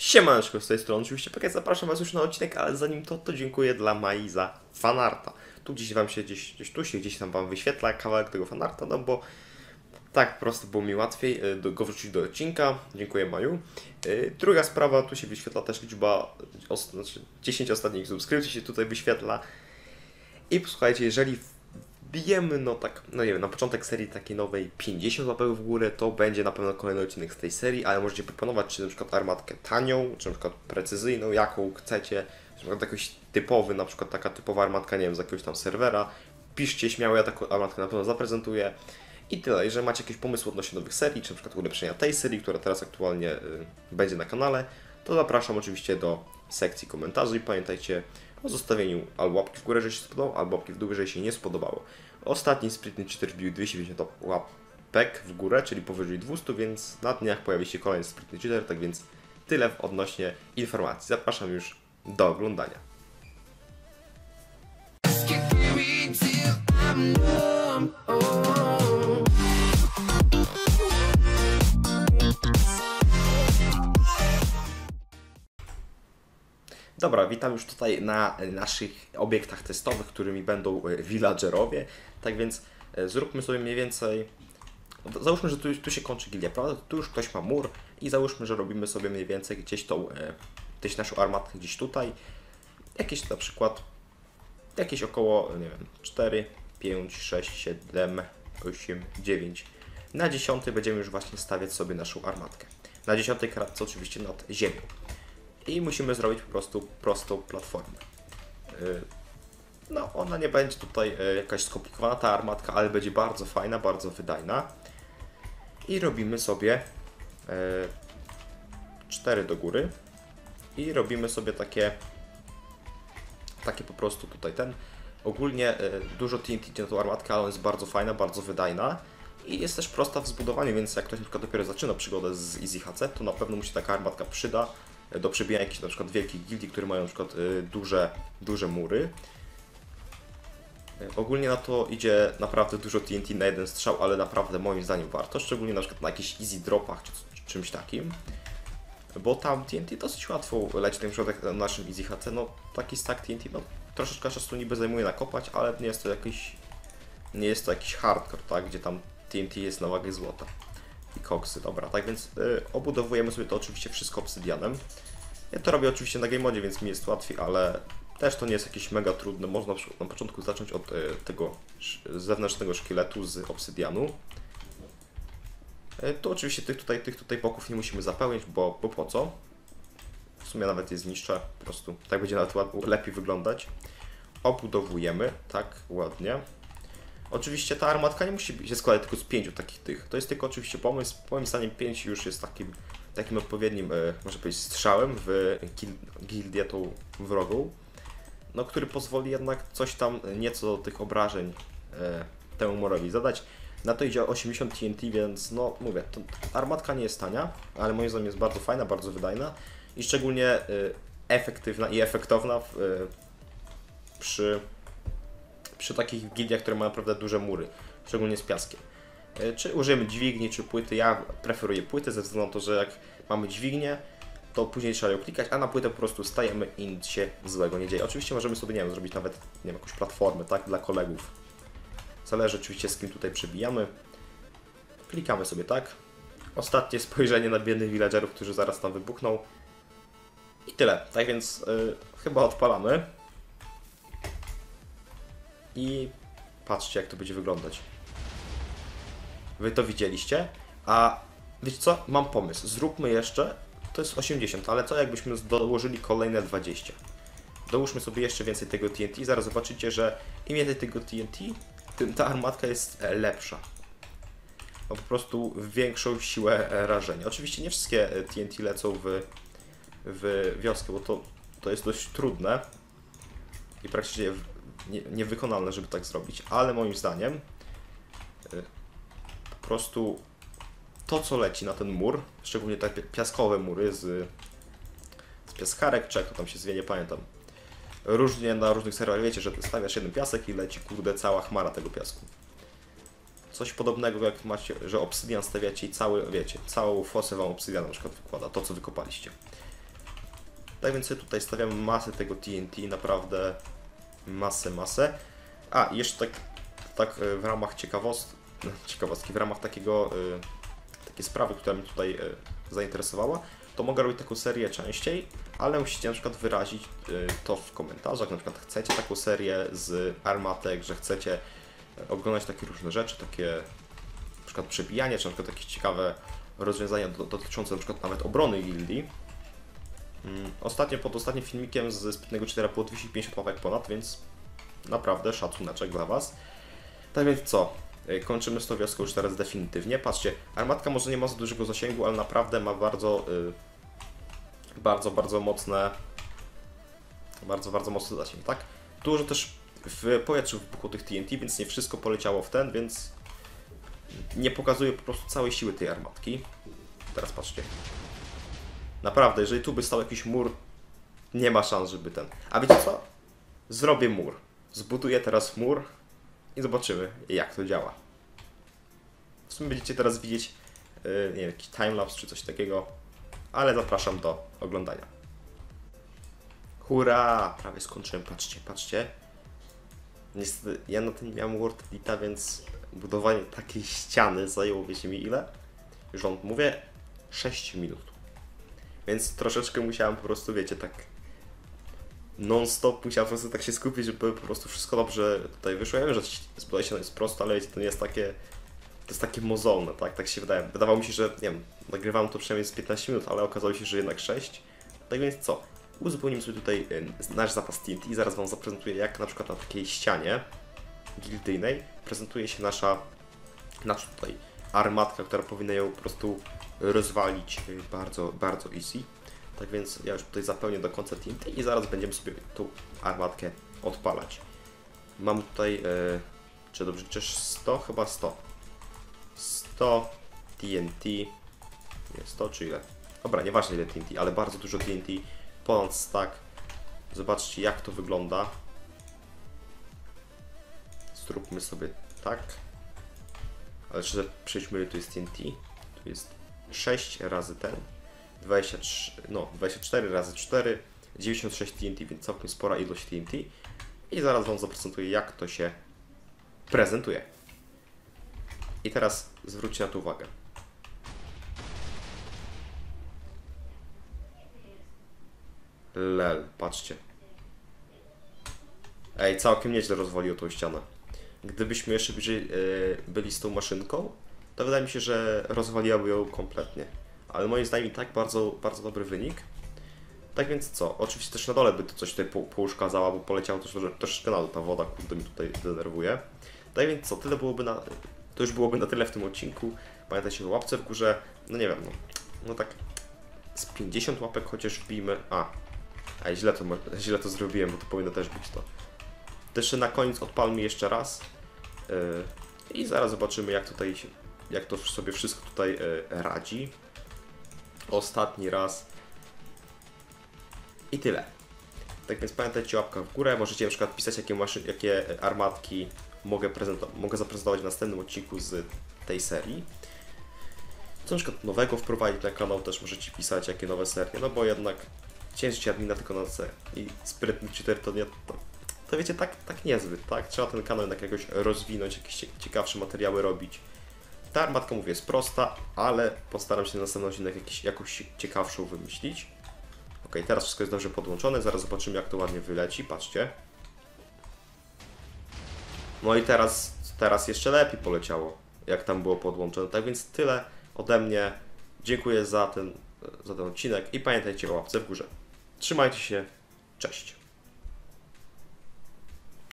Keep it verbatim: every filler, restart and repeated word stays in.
Siemaneczko, z tej strony oczywiście P K, zapraszam Was już na odcinek, ale zanim to, to dziękuję dla Mai za fanarta. Tu gdzieś Wam się, gdzieś, gdzieś tu się, gdzieś tam Wam wyświetla kawałek tego fanarta, no bo tak po prostu było mi łatwiej do, go wrzucić do odcinka. Dziękuję Maju. Druga sprawa, tu się wyświetla też liczba, os, znaczy dziesięć ostatnich subskrypcji się tutaj wyświetla. I posłuchajcie, jeżeli wbijemy, no tak, no nie wiem, na początek serii takiej nowej pięćdziesiąt łapek w górę, to będzie na pewno kolejny odcinek z tej serii, ale możecie proponować, czy na przykład armatkę tanią, czy na przykład precyzyjną, jaką chcecie, czy na przykład jakiś typowy, na przykład taka typowa armatka, nie wiem, z jakiegoś tam serwera. Piszcie śmiało, ja taką armatkę na pewno zaprezentuję. I tyle, jeżeli macie jakieś pomysły odnośnie nowych serii, czy na przykład ulepszenia tej serii, która teraz aktualnie y, będzie na kanale, to zapraszam oczywiście do sekcji komentarzy i pamiętajcie o zostawieniu albo łapki w górę, że się spodobało, albo łapki w dół, że się nie spodobało. Ostatni Sprytny Cheater wbił dwieście pięćdziesiąt łapek w górę, czyli powyżej dwieście, więc na dniach pojawi się kolejny Sprytny Cheater, tak więc tyle odnośnie informacji. Zapraszam już do oglądania. Dobra, witam już tutaj na naszych obiektach testowych, którymi będą villagerowie. Tak więc zróbmy sobie mniej więcej... Załóżmy, że tu, tu się kończy gildia, prawda? Tu już ktoś ma mur i załóżmy, że robimy sobie mniej więcej gdzieś tą, gdzieś naszą armatkę gdzieś tutaj. Jakieś na przykład, jakieś około, nie wiem, cztery, pięć, sześć, siedem, osiem, dziewięć. Na dziesiątej będziemy już właśnie stawiać sobie naszą armatkę. Na dziesiątej kratce oczywiście nad ziemią. I musimy zrobić po prostu prostą platformę. No, ona nie będzie tutaj jakaś skomplikowana, ta armatka, ale będzie bardzo fajna, bardzo wydajna. I robimy sobie cztery do góry. I robimy sobie takie, takie po prostu tutaj ten. Ogólnie dużo T N T idzie na tą armatkę, ale ona jest bardzo fajna, bardzo wydajna. I jest też prosta w zbudowaniu, więc jak ktoś na przykład dopiero zaczyna przygodę z Easy H C, to na pewno mu się taka armatka przyda do przebijania jakichś na przykład wielkich gildii, które mają na przykład y, duże, duże mury. Y, ogólnie na to idzie naprawdę dużo T N T na jeden strzał, ale naprawdę moim zdaniem warto, szczególnie na przykład na jakichś easy dropach czy, czy czymś takim. Bo tam T N T dosyć łatwo leci, na przykład na naszym Easy H C, no taki stack T N T, no troszeczkę czasu niby zajmuje nakopać, ale nie jest to jakiś, nie jest to jakiś hardcore, tak, gdzie tam T N T jest na wagę złota. I koksy, dobra, tak więc y, obudowujemy sobie to oczywiście wszystko obsydianem. Ja to robię oczywiście na game modzie, więc mi jest łatwiej, ale też to nie jest jakieś mega trudne. Można na początku zacząć od y, tego zewnętrznego szkieletu z obsydianu. Y, tu oczywiście tych tutaj, tych tutaj boków nie musimy zapełnić, bo, bo po co? W sumie nawet je zniszczę, po prostu tak będzie nawet ład, lepiej wyglądać. Obudowujemy, tak, ładnie. Oczywiście ta armatka nie musi się składać tylko z pięciu takich tych. To jest tylko oczywiście pomysł. Moim zdaniem pięć już jest takim, takim odpowiednim, e, może powiedzieć, strzałem w gildię tą wrogą, no, który pozwoli jednak coś tam, nieco tych obrażeń e, temu morowi zadać. Na to idzie osiemdziesiąt T N T, więc no mówię, to armatka nie jest tania, ale moim zdaniem jest bardzo fajna, bardzo wydajna i szczególnie e, efektywna i efektowna w, e, przy przy takich gildiach, które mają naprawdę duże mury, szczególnie z piaskiem. Czy użyjemy dźwigni, czy płyty? Ja preferuję płyty ze względu na to, że jak mamy dźwignię, to później trzeba ją klikać, a na płytę po prostu stajemy i nic się złego nie dzieje. Oczywiście możemy sobie, nie wiem, zrobić nawet, nie wiem, jakąś platformę, tak, dla kolegów. Zależy oczywiście, z kim tutaj przebijamy. Klikamy sobie, tak. Ostatnie spojrzenie na biednych villagerów, którzy zaraz tam wybuchną. I tyle. Tak więc yy, chyba odpalamy. I patrzcie, jak to będzie wyglądać. Wy to widzieliście? A wiecie co? Mam pomysł. Zróbmy jeszcze, to jest osiemdziesiąt, ale co jakbyśmy dołożyli kolejne dwadzieścia? Dołóżmy sobie jeszcze więcej tego T N T. Zaraz zobaczycie, że im więcej tego T N T, tym ta armatka jest lepsza. Ma po prostu większą siłę rażenia. Oczywiście nie wszystkie T N T lecą w, w wioskę, bo to, to jest dość trudne. I praktycznie Nie, niewykonalne, żeby tak zrobić, ale moim zdaniem y, po prostu to, co leci na ten mur, szczególnie te piaskowe mury z, z piaskarek, czy jak to tam się zwie, nie pamiętam. Różnie na różnych serwerach, wiecie, że stawiasz jeden piasek i leci, kurde, cała chmara tego piasku. Coś podobnego jak macie, że obsydian stawiacie i cały, wiecie, całą fosę wam obsydian na przykład wykłada, to co wykopaliście. Tak więc sobie tutaj stawiamy masę tego T N T, naprawdę masę, masę. A, jeszcze tak, tak w ramach ciekawostki, ciekawostki, w ramach takiego, takiej sprawy, która mnie tutaj zainteresowała, to mogę robić taką serię częściej, ale musicie na przykład wyrazić to w komentarzach, na przykład chcecie taką serię z armatek, że chcecie oglądać takie różne rzeczy, takie na przykład przebijanie, czy na przykład jakieś ciekawe rozwiązania dotyczące na przykład nawet obrony gildii. Ostatnio, pod ostatnim filmikiem z Sprytnego Cheatera było dwieście pięćdziesiąt łapek ponad, więc naprawdę szacuneczek dla Was. Tak więc co? Kończymy z tą wioską już teraz definitywnie. Patrzcie, armatka może nie ma za dużego zasięgu, ale naprawdę ma bardzo, yy, bardzo, bardzo mocne, bardzo, bardzo mocny zasięg, tak? Dużo też w powietrzu wybuchło tych T N T, więc nie wszystko poleciało w ten, więc nie pokazuje po prostu całej siły tej armatki. Teraz patrzcie. Naprawdę, jeżeli tu by stał jakiś mur, nie ma szans, żeby ten... A wiecie co? Zrobię mur. Zbuduję teraz mur i zobaczymy, jak to działa. W sumie będziecie teraz widzieć, yy, nie wiem, jakiś timelapse czy coś takiego, ale zapraszam do oglądania. Hurra! Prawie skończyłem, patrzcie, patrzcie. Niestety, ja na tym nie miałem Word Edita, więc budowanie takiej ściany zajęło, wiecie mi ile? Już wam mówię, sześć minut. Więc troszeczkę musiałem po prostu, wiecie, tak non-stop musiałem po prostu tak się skupić, żeby po prostu wszystko dobrze tutaj wyszło. Ja wiem, że zbudowanie się jest prosto, ale wiecie, to nie jest takie, to jest takie mozolne, tak? Tak się wydaje. Wydawało mi się, że, nie wiem, nagrywałem to przynajmniej z piętnaście minut, ale okazało się, że jednak sześć. Tak więc co? Uzupełnimy sobie tutaj nasz zapas T N T i zaraz wam zaprezentuję, jak na przykład na takiej ścianie gildyjnej prezentuje się nasza, nasza tutaj armatka, która powinna ją po prostu rozwalić bardzo, bardzo easy. Tak więc ja już tutaj zapełnię do końca T N T i zaraz będziemy sobie tą armatkę odpalać. Mam tutaj, e, czy dobrze liczysz, sto? Chyba sto. sto T N T. Nie, sto czy ile? Dobra, nieważne ile T N T, ale bardzo dużo T N T. Ponad stack. Zobaczcie, jak to wygląda. Zróbmy sobie tak. Ale jeszcze przejdźmy, ile tu jest T N T. Tu jest sześć razy ten. dwadzieścia trzy, no, dwadzieścia cztery razy cztery. dziewięćdziesiąt sześć T N T, więc całkiem spora ilość T N T. I zaraz wam zaprezentuję, jak to się prezentuje. I teraz zwróćcie na to uwagę. Lel, patrzcie. Ej, całkiem nieźle rozwaliło tą ścianę. Gdybyśmy jeszcze bliżej yy, byli z tą maszynką, to wydaje mi się, że rozwaliłaby ją kompletnie. Ale moim zdaniem i tak bardzo, bardzo dobry wynik. Tak więc co? Oczywiście też na dole by to coś tutaj po, pouszkadzało, bo poleciało też troszeczkę na dół ta woda, kurde mi tutaj denerwuje. Tak więc co? Tyle byłoby na... To już byłoby na tyle w tym odcinku. Pamiętajcie o łapce w górze. No nie wiem, no, no tak z pięćdziesiąt łapek chociaż wbijmy. A, a źle to, źle to zrobiłem, bo to powinno też być to. Też na koniec odpalmy jeszcze raz. Yy, I zaraz zobaczymy, jak tutaj się, jak to sobie wszystko tutaj yy, radzi. Ostatni raz. I tyle. Tak więc pamiętajcie, łapka w górę. Możecie na przykład pisać, jakie, maszyn, jakie armatki mogę, mogę zaprezentować w następnym odcinku z tej serii. Co na przykład nowego wprowadzić na kanał, też możecie pisać, jakie nowe serie, no bo jednak ciężko admina tylko na C. I Sprytny Cheater to nie... To, to wiecie, tak, tak niezbyt, tak? Trzeba ten kanał jednak jakoś rozwinąć, jakieś ciekawsze materiały robić. Ta armatka, mówię, jest prosta, ale postaram się na następny odcinek jakiś, jakąś ciekawszą wymyślić. Ok, teraz wszystko jest dobrze podłączone, zaraz zobaczymy, jak to ładnie wyleci, patrzcie. No i teraz, teraz jeszcze lepiej poleciało, jak tam było podłączone. Tak więc tyle ode mnie. Dziękuję za ten, za ten odcinek i pamiętajcie o łapce w górze. Trzymajcie się, cześć.